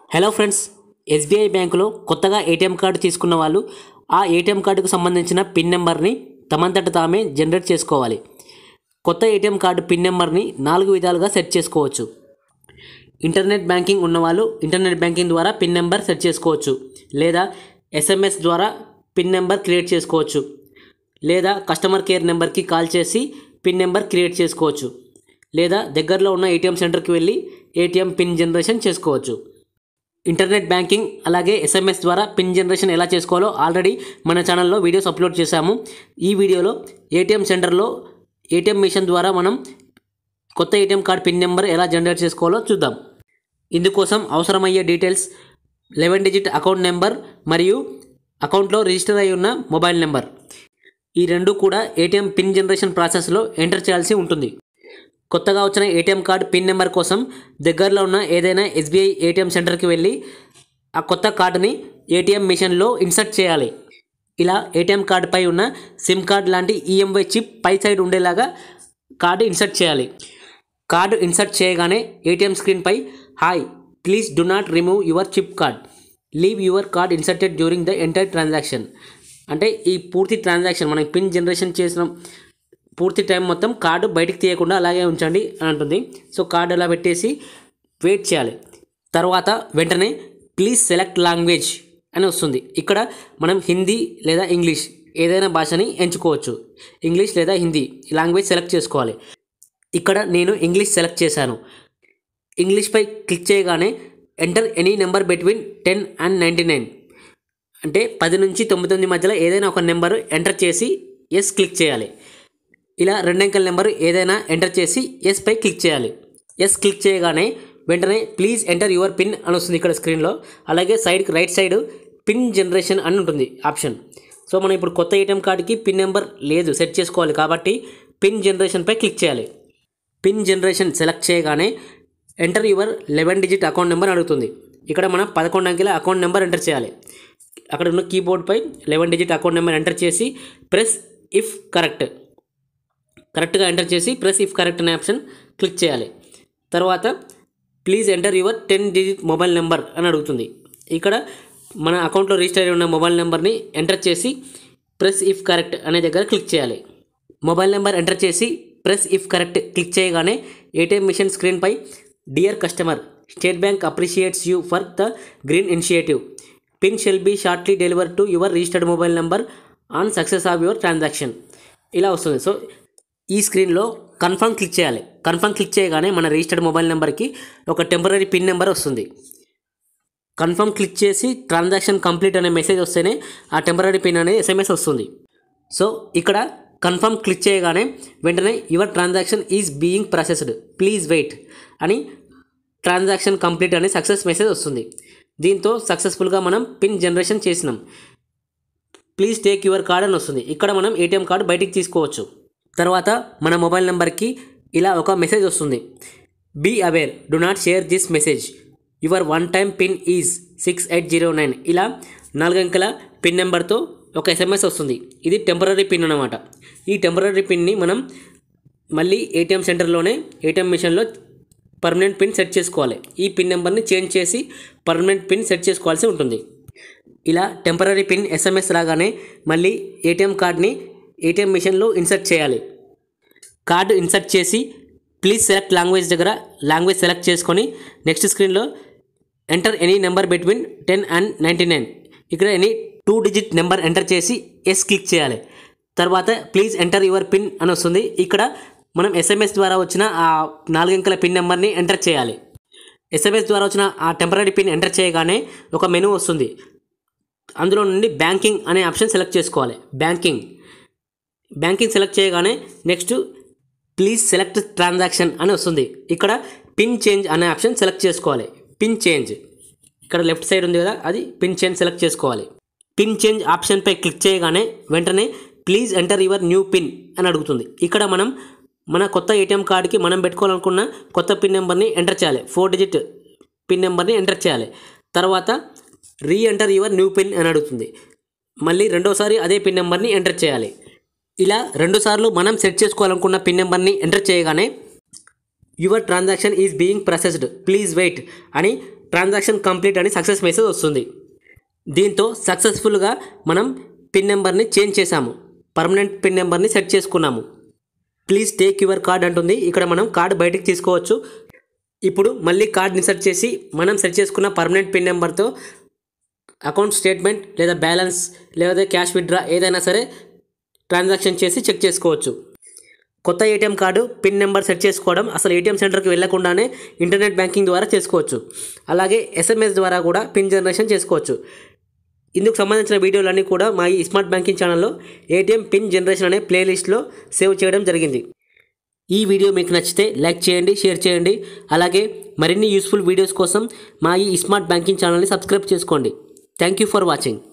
Hello friends, SBI బ్యాంకులో కొత్తగా ATM card తీసుకున్న వాళ్ళు ఆ ATM కార్డుకు సంబంధించిన పిన్ నెంబర్ని తమంతట తామే జనరేట్ చేసుకోవాలి. కొత్త ATM కార్డు పిన్ నెంబర్ని 4 విధాలుగా సెట్ చేసుకోవచ్చు. ఇంటర్నెట్ బ్యాంకింగ్ ఉన్నవాళ్ళు ఇంటర్నెట్ బ్యాంకింగ్ ద్వారా పిన్ నెంబర్ సెట్ చేసుకోవచ్చు, లేదా SMS ద్వారా పిన్ నెంబర్ క్రియేట్ చేసుకోవచ్చు, లేదా కస్టమర్ కేర్ నెంబర్కి కాల్ చేసి పిన్ నెంబర్ క్రియేట్ చేసుకోవచ్చు, లేదా దగ్గరలో ఉన్న ATM సెంటర్కి వెళ్ళి ATM పిన్ జనరేషన్ చేసుకోవచ్చు. ఇంటర్నెట్ బ్యాంకింగ్ అలాగే SMS ద్వారా పిన్ జనరేషన్ ఎలా చేసుకోవాలో ఆల్రెడీ మన ఛానల్లో వీడియోస్ అప్లోడ్ చేశాము. ఈ వీడియోలో ATM సెంటర్లో ATM మిషన్ ద్వారా మనం కొత్త ATM కార్డ్ పిన్ నెంబర్ ఎలా జనరేట్ చేసుకోవాలో చూద్దాం. ఇందుకోసం అవసరమయ్యే డీటెయిల్స్ 11 డిజిట్ అకౌంట్ నెంబర్ మరియు అకౌంట్లో రిజిస్టర్ అయి ఉన్న మొబైల్ నెంబర్. ఈ రెండు కూడా ATM పిన్ జనరేషన్ ప్రాసెస్లో ఎంటర్ చేయాల్సి ఉంటుంది. కొత్తగా వచ్చిన ATM కార్డ్ పిన్ నెంబర్ కోసం దగ్గరలో ఉన్న ఏదైనా SBI ATM సెంటర్కి వెళ్ళి ఆ కొత్త కార్డుని ATM మిషన్లో ఇన్సర్ట్ చేయాలి. ఇలా ATM కార్డుపై ఉన్న సిమ్ కార్డ్ లాంటి EMI చిప్ పై సైడ్ ఉండేలాగా కార్డు ఇన్సర్ట్ చేయాలి. కార్డు ఇన్సర్ట్ చేయగానే ATM స్క్రీన్పై hi, please do not remove your chip card, leave your card inserted during the entire transaction. అంటే ఈ పూర్తి ట్రాన్సాక్షన్ మనం పిన్ జనరేషన్ చేసిన పూర్తి టైం మొత్తం కార్డు బయటికి తీయకుండా అలాగే ఉంచండి అని అంటుంది. సో కార్డు అలా పెట్టేసి వెయిట్ చేయాలి. తర్వాత వెంటనే ప్లీజ్ సెలెక్ట్ లాంగ్వేజ్ అని వస్తుంది. ఇక్కడ మనం హిందీ లేదా ఇంగ్లీష్ ఏదైనా భాషని ఎంచుకోవచ్చు. ఇంగ్లీష్ లేదా హిందీ లాంగ్వేజ్ సెలెక్ట్ చేసుకోవాలి. ఇక్కడ నేను ఇంగ్లీష్ సెలెక్ట్ చేశాను. ఇంగ్లీష్పై క్లిక్ చేయగానే enter any number between 10 and 99, అంటే 10 నుంచి 99 మధ్యలో ఏదైనా ఒక నెంబరు ఎంటర్ చేసి ఎస్ క్లిక్ చేయాలి. ఇలా 2 అంకెల నెంబరు ఏదైనా ఎంటర్ చేసి ఎస్ పై క్లిక్ చేయాలి. ఎస్ క్లిక్ చేయగానే వెంటనే ప్లీజ్ ఎంటర్ యువర్ పిన్ అని వస్తుంది ఇక్కడ స్క్రీన్లో. అలాగే సైడ్కి రైట్ సైడ్ పిన్ జనరేషన్ అని ఉంటుంది ఆప్షన్. సో మనం ఇప్పుడు కొత్త ATM కార్డుకి పిన్ నెంబర్ లేదు, సెట్ చేసుకోవాలి కాబట్టి పిన్ జనరేషన్పై క్లిక్ చేయాలి. పిన్ జనరేషన్ సెలెక్ట్ చేయగానే enter your 11 digit account number అడుగుతుంది. ఇక్కడ మనం 11 అంకెల అకౌంట్ నెంబర్ ఎంటర్ చేయాలి. అక్కడ ఉన్న కీబోర్డ్పై 11 డిజిట్ అకౌంట్ నెంబర్ ఎంటర్ చేసి ప్రెస్ ఇఫ్ కరెక్ట్గా ఎంటర్ చేసి ప్రెస్ ఇఫ్ కరెక్ట్ అనే ఆప్షన్ క్లిక్ చేయాలి. తర్వాత please enter your 10 digit mobile number అని అడుగుతుంది. ఇక్కడ మన అకౌంట్లో రిజిస్టర్ అయి ఉన్న మొబైల్ నెంబర్ని ఎంటర్ చేసి ప్రెస్ ఇఫ్ కరెక్ట్ అనే దగ్గర క్లిక్ చేయాలి. మొబైల్ నెంబర్ ఎంటర్ చేసి ప్రెస్ ఇఫ్ కరెక్ట్ క్లిక్ చేయగానే ATM మిషన్ స్క్రీన్పై dear customer, state bank appreciates you for the green initiative, pin shall be shortly deliver to your registered mobile number on success of your transaction ఇలా వస్తుంది. So ఈ స్క్రీన్లో confirm click చేయాలి. Confirm click చేయగానే మన registered mobile నెంబర్కి ఒక temporary pin number వస్తుంది. కన్ఫర్మ్ క్లిక్ చేసి ట్రాన్సాక్షన్ కంప్లీట్ అనే మెసేజ్ వస్తేనే ఆ టెంపరీ పిన్ అనేది SMS వస్తుంది. సో ఇక్కడ కన్ఫర్మ్ క్లిక్ చేయగానే వెంటనే your transaction is being processed, please wait అని ట్రాన్సాక్షన్ కంప్లీట్ అనే సక్సెస్ మెసేజ్ వస్తుంది. దీంతో సక్సెస్ఫుల్గా మనం పిన్ జనరేషన్ చేసినాం. ప్లీజ్ టేక్ యువర్ కార్డ్ అని వస్తుంది. ఇక్కడ మనం ATM కార్డు బయటికి తీసుకోవచ్చు. తర్వాత మన మొబైల్ నెంబర్కి ఇలా ఒక మెసేజ్ వస్తుంది. Be aware, do not share this message, your one time pin is 6809 ఇలా 4 అంకెల పిన్ నెంబర్తో ఒక SMS వస్తుంది. ఇది టెంపరీ పిన్ అన్నమాట. ఈ టెంపరీ పిన్ని మనం మళ్ళీ ATM సెంటర్లోనే ATM మిషన్లో పర్మనెంట్ పిన్ సెట్ చేసుకోవాలి. ఈ పిన్ నెంబర్ని చేంజ్ చేసి పర్మనెంట్ పిన్ సెట్ చేసుకోవాల్సి ఉంటుంది. ఇలా టెంపరీ పిన్ SMS రాగానే మళ్ళీ ATM కార్డ్ని ATM మిషన్లో ఇన్సర్ట్ చేయాలి. కార్డు ఇన్సర్ట్ చేసి ప్లీజ్ సెలెక్ట్ లాంగ్వేజ్ దగ్గర లాంగ్వేజ్ సెలెక్ట్ చేసుకొని నెక్స్ట్ స్క్రీన్లో enter any number between 10 and 99, ఇక్కడ ఎనీ 2 డిజిట్ నెంబర్ ఎంటర్ చేసి ఎస్ క్లిక్ చేయాలి. తర్వాత ప్లీజ్ ఎంటర్ యువర్ పిన్ అని వస్తుంది. ఇక్కడ మనం SMS ద్వారా వచ్చిన ఆ 4 అంకెల పిన్ నెంబర్ని ఎంటర్ చేయాలి. SMS ద్వారా వచ్చిన ఆ టెంపరీ పిన్ ఎంటర్ చేయగానే ఒక మెనూ వస్తుంది. అందులో నుండి బ్యాంకింగ్ అనే ఆప్షన్ సెలెక్ట్ చేసుకోవాలి. బ్యాంకింగ్ సెలెక్ట్ చేయగానే నెక్స్ట్ ప్లీజ్ సెలెక్ట్ ట్రాన్సాక్షన్ అని వస్తుంది. ఇక్కడ పిన్ చేంజ్ అనే ఆప్షన్ సెలెక్ట్ చేసుకోవాలి. పిన్ చేంజ్ ఇక్కడ లెఫ్ట్ సైడ్ ఉంది కదా, అది పిన్ చేంజ్ సెలెక్ట్ చేసుకోవాలి. పిన్ చేంజ్ ఆప్షన్పై క్లిక్ చేయగానే వెంటనే please enter your new pin అని అడుగుతుంది. ఇక్కడ మనం మన కొత్త ATM కార్డుకి మనం పెట్టుకోవాలనుకున్న కొత్త పిన్ నెంబర్ని ఎంటర్ చేయాలి. 4 డిజిట్ పిన్ నెంబర్ని ఎంటర్ చేయాలి. తర్వాత reenter your new pin అని అడుగుతుంది. మళ్ళీ రెండోసారి అదే పిన్ నెంబర్ని ఎంటర్ చేయాలి. ఇలా 2 సార్లు మనం సెట్ చేసుకోవాలనుకున్న పిన్ నెంబర్ని ఎంటర్ చేయగానే your transaction is being processed, please wait అని ట్రాన్సాక్షన్ కంప్లీట్ అని సక్సెస్ మెసేజ్ వస్తుంది. దీంతో సక్సెస్ఫుల్గా మనం పిన్ నెంబర్ని చేంజ్ చేసాము, పర్మనెంట్ పిన్ నెంబర్ని సెట్ చేసుకున్నాము. ప్లీజ్ టేక్ యువర్ కార్డ్ అంటుంది. ఇక్కడ మనం కార్డు బయటికి తీసుకోవచ్చు. ఇప్పుడు మళ్ళీ కార్డ్ని సెట్ చేసి మనం సెట్ చేసుకున్న పర్మనెంట్ పిన్ నెంబర్తో అకౌంట్ స్టేట్మెంట్ లేదా బ్యాలెన్స్ లేదా క్యాష్ విత్డ్రా ఏదైనా సరే ట్రాన్సాక్షన్ చేసి చెక్ చేసుకోవచ్చు. కొత్త ATM card pin number set చేసుకోవడం అసలు ఏటీఎం సెంటర్కి వెళ్లకుండానే ఇంటర్నెట్ బ్యాంకింగ్ ద్వారా చేసుకోవచ్చు. అలాగే SMS ద్వారా కూడా పిన్ జనరేషన్ చేసుకోవచ్చు. ఇందుకు సంబంధించిన వీడియోలన్నీ కూడా మా ఈ స్మార్ట్ బ్యాంకింగ్ ఛానల్లో ఏటీఎం పిన్ జనరేషన్ అనే ప్లేలిస్ట్లో సేవ్ చేయడం జరిగింది. ఈ వీడియో మీకు నచ్చితే లైక్ చేయండి, షేర్ చేయండి. అలాగే మరిన్ని యూస్ఫుల్ వీడియోస్ కోసం మా ఈ స్మార్ట్ బ్యాంకింగ్ ఛానల్ని సబ్స్క్రైబ్ చేసుకోండి. Thank you for watching.